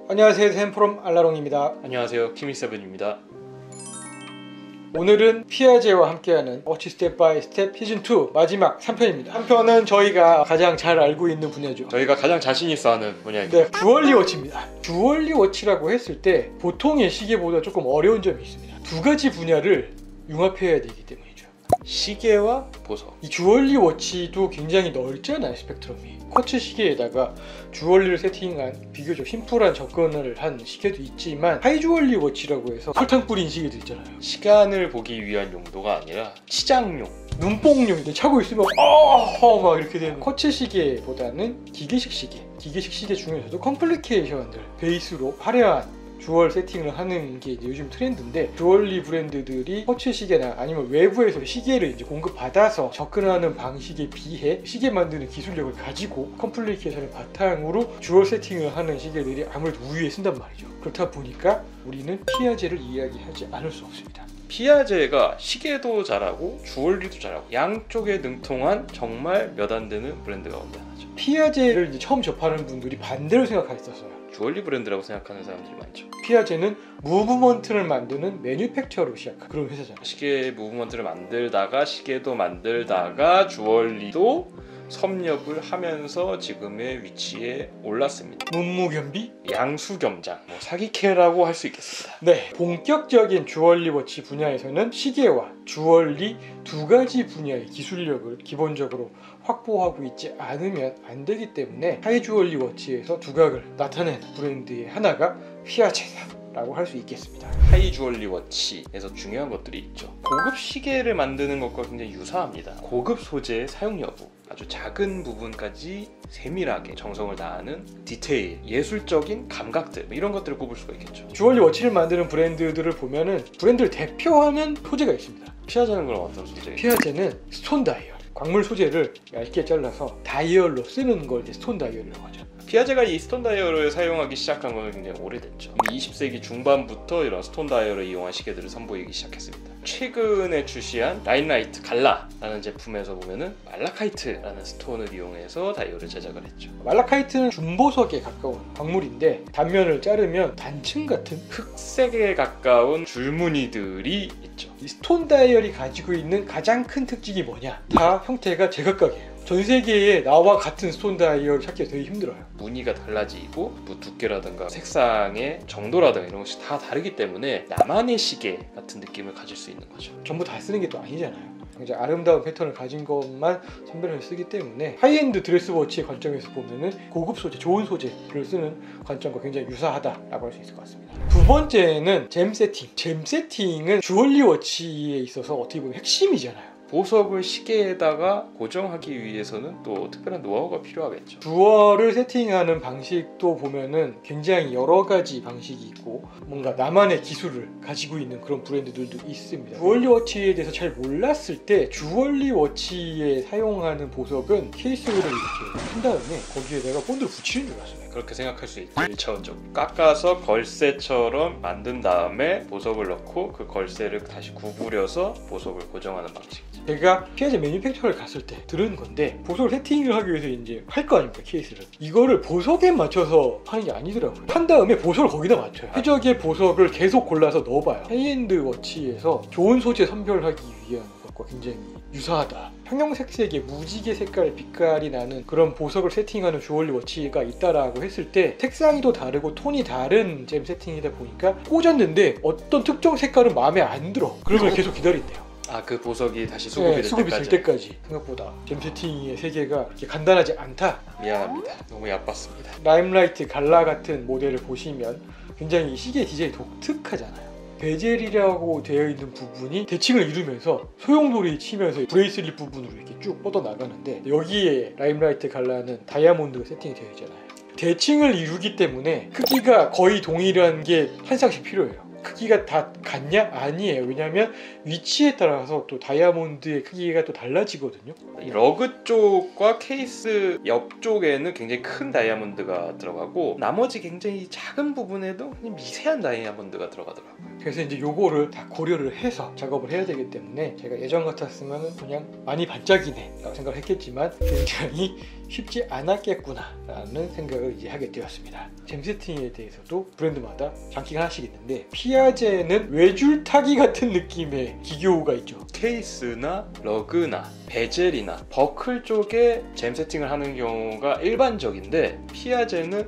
안녕하세요, 샘프롬 알라롱입니다. 안녕하세요, 키미세븐입니다. 오늘은 피아제와 함께하는 워치 스텝 바이 스텝 시즌2 마지막 3편입니다. 한 편은 저희가 가장 잘 알고 있는 분야죠. 저희가 가장 자신 있어 하는 분야입니다. 네, 주얼리 워치입니다. 주얼리 워치라고 했을 때 보통의 시계보다 조금 어려운 점이 있습니다. 두 가지 분야를 융합해야 되기 때문이죠. 시계와 보석. 이 주얼리 워치도 굉장히 넓잖아요, 스펙트럼이. 쿼츠 시계에다가 주얼리를 세팅한 비교적 심플한 접근을 한 시계도 있지만 하이 주얼리 워치라고 해서 설탕 뿌린 시계도 있잖아요. 시간을 보기 위한 용도가 아니라 치장용. 눈뽕용인데 차고 있으면 막 이렇게 되는 쿼츠 시계보다는 기계식 시계. 기계식 시계 중에서도 컴플리케이션들 베이스로 화려한 주얼 세팅을 하는 게 이제 요즘 트렌드인데, 주얼리 브랜드들이 쿼츠 시계나 아니면 외부에서 시계를 이제 공급받아서 접근하는 방식에 비해 시계 만드는 기술력을 가지고 컴플리케이션을 바탕으로 주얼 세팅을 하는 시계들이 아무래도 우위에 쓴단 말이죠. 그렇다 보니까 우리는 피아제를 이야기하지 않을 수 없습니다. 피아제가 시계도 잘하고 주얼리도 잘하고 양쪽에 능통한 정말 몇 안 되는 브랜드 가운데 하나죠. 피아제를 이제 처음 접하는 분들이 반대로 생각했었어요. 주얼리 브랜드라고 생각하는 사람들이 많죠. 피아제는 무브먼트를 만드는 매뉴팩처로 시작한 그런 회사잖아요. 시계 무브먼트를 만들다가 시계도 만들다가 주얼리도 섭렵을 하면서 지금의 위치에 올랐습니다. 문무겸비? 양수겸장, 사기캐라고 할 수 있겠습니다. 네, 본격적인 주얼리 워치 분야에서는 시계와 주얼리 두 가지 분야의 기술력을 기본적으로 확보하고 있지 않으면 안 되기 때문에 하이 주얼리 워치에서 두각을 나타낸 브랜드의 하나가 피아제라고 할 수 있겠습니다. 하이 주얼리 워치에서 중요한 것들이 있죠. 고급 시계를 만드는 것과 굉장히 유사합니다. 고급 소재의 사용 여부, 아주 작은 부분까지 세밀하게 정성을 다하는 디테일, 예술적인 감각들, 이런 것들을 꼽을 수가 있겠죠. 주얼리 워치를 만드는 브랜드들을 보면은 브랜드를 대표하는 소재가 있습니다. 피아제는 그럼 어떤 소재예요? 피아제는 스톤 다이얼, 광물 소재를 얇게 잘라서 다이얼로 쓰는 걸 이제 스톤 다이얼이라고 하죠. 피아제가 이 스톤 다이얼을 사용하기 시작한 것은 굉장히 오래됐죠. 20세기 중반부터 이런 스톤 다이얼을 이용한 시계들을 선보이기 시작했습니다. 최근에 출시한 라임라이트 갈라라는 제품에서 보면은 말라카이트라는 스톤을 이용해서 다이얼을 제작을 했죠. 말라카이트는 준보석에 가까운 광물인데 단면을 자르면 단층 같은 흑색에 가까운 줄무늬들이 있죠. 이 스톤 다이얼이 가지고 있는 가장 큰 특징이 뭐냐? 다 형태가 제각각이에요. 전 세계에 나와 같은 스톤 다이얼 찾기가 되게 힘들어요. 무늬가 달라지고 두께라든가 색상의 정도라든가 이런 것이 다 다르기 때문에 나만의 시계 같은 느낌을 가질 수 있는 거죠. 전부 다 쓰는 게 또 아니잖아요. 이제 아름다운 패턴을 가진 것만 선별해서 쓰기 때문에 하이엔드 드레스워치의 관점에서 보면은 고급 소재, 좋은 소재를 쓰는 관점과 굉장히 유사하다라고 할 수 있을 것 같습니다. 두 번째는 잼 세팅. 잼 세팅은 주얼리 워치에 있어서 어떻게 보면 핵심이잖아요. 보석을 시계에다가 고정하기 위해서는 또 특별한 노하우가 필요하겠죠. 주얼을 세팅하는 방식도 보면은 굉장히 여러 가지 방식이 있고 뭔가 나만의 기술을 가지고 있는 그런 브랜드들도 있습니다. 주얼리 워치에 대해서 잘 몰랐을 때 주얼리 워치에 사용하는 보석은 케이스를 이렇게 한 다음에 거기에다가 본드를 붙이는 줄 알았어요. 그렇게 생각할 수 있죠. 1차원적으로 깎아서 걸쇠처럼 만든 다음에 보석을 넣고 그 걸쇠를 다시 구부려서 보석을 고정하는 방식이죠. 제가 피아제 매니팩처를 갔을 때 들은 건데, 보석을 세팅을 하기 위해서 이제 할 거 아닙니까, 케이스를. 이거를 보석에 맞춰서 하는 게 아니더라고요. 한 다음에 보석을 거기다 맞춰요. 최적의 보석을 계속 골라서 넣어봐요. 하이엔드 워치에서 좋은 소재 선별하기 위한 것과 굉장히 유사하다. 형형색색의 무지개 색깔, 빛깔이 나는 그런 보석을 세팅하는 주얼리 워치가 있다라고 했을 때 색상이 또 다르고 톤이 다른 잼 세팅이다 보니까 꽂았는데 어떤 특정 색깔은 마음에 안 들어. 그러면 계속 기다린대요. 그 보석이 다시 수급이 될 때까지. 생각보다 잼 세팅의 세계가 그렇게 간단하지 않다. 미안합니다. 너무 얕봤습니다. 라임라이트 갈라 같은 모델을 보시면 굉장히 시계 디자인이 독특하잖아요. 베젤이라고 되어 있는 부분이 대칭을 이루면서 소용돌이 치면서 브레이슬릿 부분으로 이렇게 쭉 뻗어 나가는데, 여기에 라임라이트 갈라는 다이아몬드가 세팅이 되어 있잖아요. 대칭을 이루기 때문에 크기가 거의 동일한 게 한 쌍씩 필요해요. 크기가 다 같냐? 아니에요. 왜냐하면 위치에 따라서 또 다이아몬드의 크기가 또 달라지거든요. 이 러그 쪽과 케이스 옆쪽에는 굉장히 큰 다이아몬드가 들어가고 나머지 굉장히 작은 부분에도 그냥 미세한 다이아몬드가 들어가더라고요. 그래서 이제 요거를 다 고려를 해서 작업을 해야 되기 때문에 제가 예전 같았으면 그냥 많이 반짝이네 라고 생각을 했겠지만 굉장히 쉽지 않았겠구나 라는 생각을 이제 하게 되었습니다. 잼 세팅에 대해서도 브랜드마다 장기가 하나씩 있는데 피아제는 외줄타기 같은 느낌의 기교가 있죠. 케이스나 러그나 베젤이나 버클 쪽에 잼 세팅을 하는 경우가 일반적인데 피아제는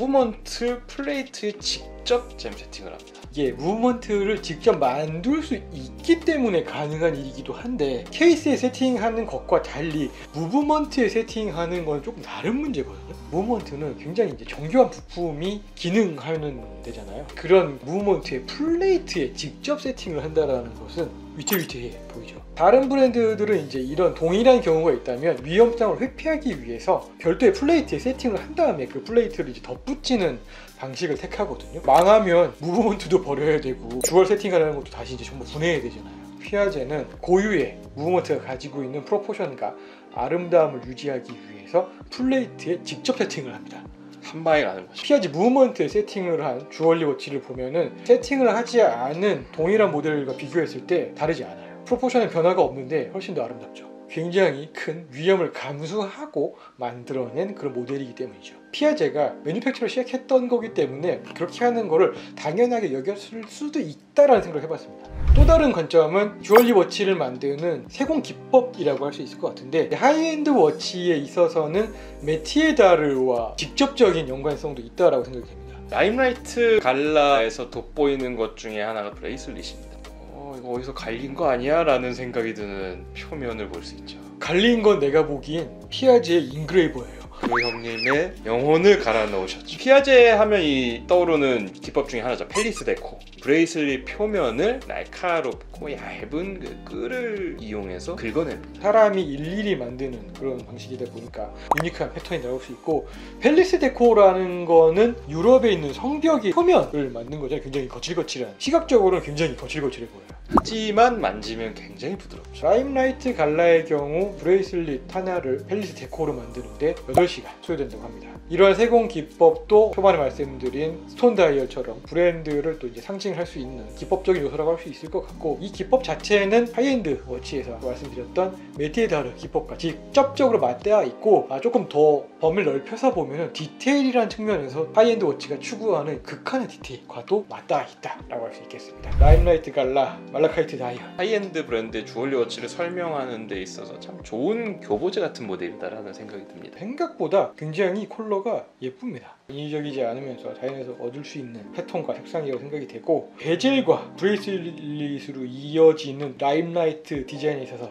무브먼트 플레이트에 직접 잼 세팅을 합니다. 이게 무브먼트를 직접 만들 수 있기 때문에 가능한 일이기도 한데 케이스에 세팅하는 것과 달리 무브먼트에 세팅하는 건 조금 다른 문제거든요. 무브먼트는 굉장히 이제 정교한 부품이 기능하는 데잖아요. 그런 무브먼트의 플레이트에 직접 세팅을 한다는 것은 위태위태해 보이죠. 다른 브랜드들은 이제 이런 동일한 경우가 있다면 위험성을 회피하기 위해서 별도의 플레이트에 세팅을 한 다음에 그 플레이트를 이제 덧붙이는 방식을 택하거든요. 망하면 무브먼트도 버려야 되고 주얼 세팅하려는 것도 다시 이제 전부 분해해야 되잖아요. 피아제는 고유의 무브먼트가 가지고 있는 프로포션과 아름다움을 유지하기 위해서 플레이트에 직접 세팅을 합니다. 한 방에 가는 거죠. 피아제 무브먼트에 세팅을 한 주얼리 워치를 보면은 세팅을 하지 않은 동일한 모델과 비교했을 때 다르지 않아요. 프로포션의 변화가 없는데 훨씬 더 아름답죠. 굉장히 큰 위험을 감수하고 만들어낸 그런 모델이기 때문이죠. 피아제가 매니팩처를 시작했던 거기 때문에 그렇게 하는 거를 당연하게 여겼을 수도 있다라는 생각을 해봤습니다. 또 다른 관점은 주얼리 워치를 만드는 세공 기법이라고 할 수 있을 것 같은데 하이엔드 워치에 있어서는 메티에 다르와 직접적인 연관성도 있다라고 생각이 됩니다. 라임라이트 갈라에서 돋보이는 것 중에 하나가 브레이슬릿입니다. 이거 어디서 갈린 거 아니야? 라는 생각이 드는 표면을 볼 수 있죠. 갈린 건 내가 보기엔 피아제의 인그레이버예요. 그 형님의 영혼을 갈아 넣으셨죠. 피아제 하면 이 떠오르는 기법 중에 하나죠. 펠리스 데코. 브레이슬릿 표면을 날카롭고 얇은 그 끈을 이용해서 긁어냅니다. 사람이 일일이 만드는 그런 방식이다 보니까 유니크한 패턴이 나올 수 있고 펠리스 데코라는 거는 유럽에 있는 성벽의 표면을 만든 거잖아요. 굉장히 거칠거칠한 시각적으로는 굉장히 거칠거칠해 보여요. 하지만 만지면 굉장히 부드럽죠. 라임라이트 갈라의 경우 브레이슬릿 하나를 펠리스 데코로 만드는데 8시간 소요된다고 합니다. 이러한 세공 기법도 초반에 말씀드린 스톤 다이얼처럼 브랜드를 또 이제 상징할 수 있는 기법적인 요소라고 할 수 있을 것 같고 이 기법 자체는 하이엔드 워치에서 말씀드렸던 메티에 다르 기법과 직접적으로 맞닿아 있고 조금 더 범위를 넓혀서 보면 디테일이라는 측면에서 하이엔드 워치가 추구하는 극한의 디테일과도 맞닿아 있다라고 할 수 있겠습니다. 라임라이트 갈라, 말라카이트 다이얼 하이엔드 브랜드의 주얼리 워치를 설명하는 데 있어서 참 좋은 교보제 같은 모델이다라는 생각이 듭니다. 생각보다 굉장히 컬러가 예쁩니다. 인위적이지 않으면서 자연에서 얻을 수 있는 패턴과 색상이라고 생각이 되고 베젤과 브레이슬릿으로 이어지는 라임라이트 디자인에 있어서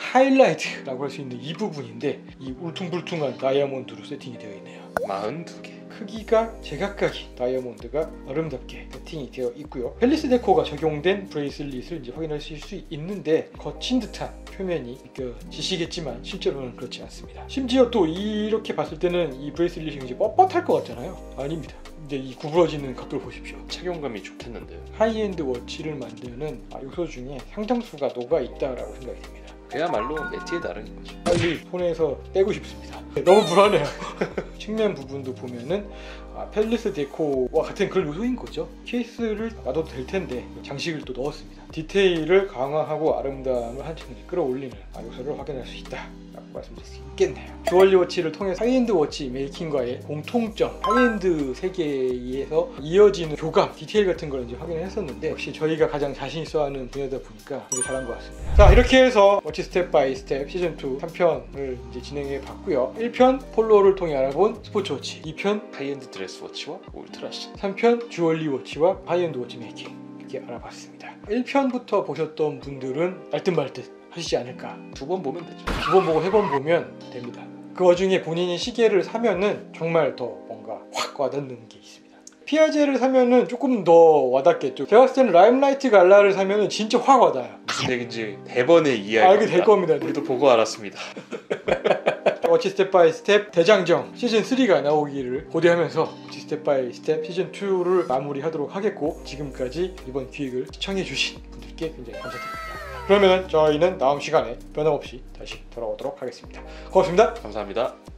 하이라이트라고 할 수 있는 이 부분인데 이 울퉁불퉁한 다이아몬드로 세팅이 되어 있네요. 42개. 크기가 제각각인 다이아몬드가 아름답게 세팅이 되어 있고요. 펠리스 데코가 적용된 브레이슬릿을 이제 확인하실 수 있는데 거친 듯한 표면이 느껴지시겠지만 실제로는 그렇지 않습니다. 심지어 또 이렇게 봤을 때는 이 브레이슬릿이 굉장히 뻣뻣할 것 같잖아요. 아닙니다. 이제 이 구부러지는 각도를 보십시오. 착용감이 좋겠는데요. 하이엔드 워치를 만드는 요소 중에 상당수가 녹아있다라고 생각이 됩니다. 그야말로 메티에 다른 거죠. 빨리 손에서 떼고 싶습니다. 너무 불안해요. 측면 부분도 보면은 펠리스 데코와 같은 그런 요소인 거죠. 케이스를 놔둬도 될 텐데 장식을 또 넣었습니다. 디테일을 강화하고 아름다움을 한층 끌어올리는 요소를 확인할 수 있다 라고 말씀드릴 수 있겠네요. 주얼리 워치를 통해 하이엔드 워치 메이킹과의 공통점, 하이엔드 세계에서 이어지는 교감, 디테일 같은 걸 이제 확인을 했었는데 역시 저희가 가장 자신 있어 하는 분야다 보니까 되게 잘한 것 같습니다. 자, 이렇게 해서 워치 스텝 바이 스텝 시즌2 3편을 이제 진행해 봤고요. 1편 폴로를 통해 알아본 스포츠 워치, 2편 하이엔드 드레스 워치와 울트라시, 3편 주얼리 워치와 하이엔드 워치 메이킹 이렇게 알아봤습니다. 1편부터 보셨던 분들은 알듯말듯 하시지 않을까. 2번 보면 되죠. 2번 보고 3번 보면 됩니다. 그 와중에 본인이 시계를 사면은 정말 더 뭔가 확 와닿는 게 있습니다. 피아제를 사면은 조금 더 와닿겠죠. 제가 봤을 때는 라임라이트 갈라를 사면은 진짜 확 와닿아요. 무슨 얘기인지 대번에 이해할 알게 될 겁니다. 우리도 보고 알았습니다. 워치 스텝 바이 스텝 대장정 시즌 3가 나오기를 고대하면서 워치 스텝 바이 스텝 시즌 2를 마무리하도록 하겠고, 지금까지 이번 기획을 시청해주신 분들께 굉장히 감사드립니다. 그러면 저희는 다음 시간에 변함없이 다시 돌아오도록 하겠습니다. 고맙습니다. 감사합니다.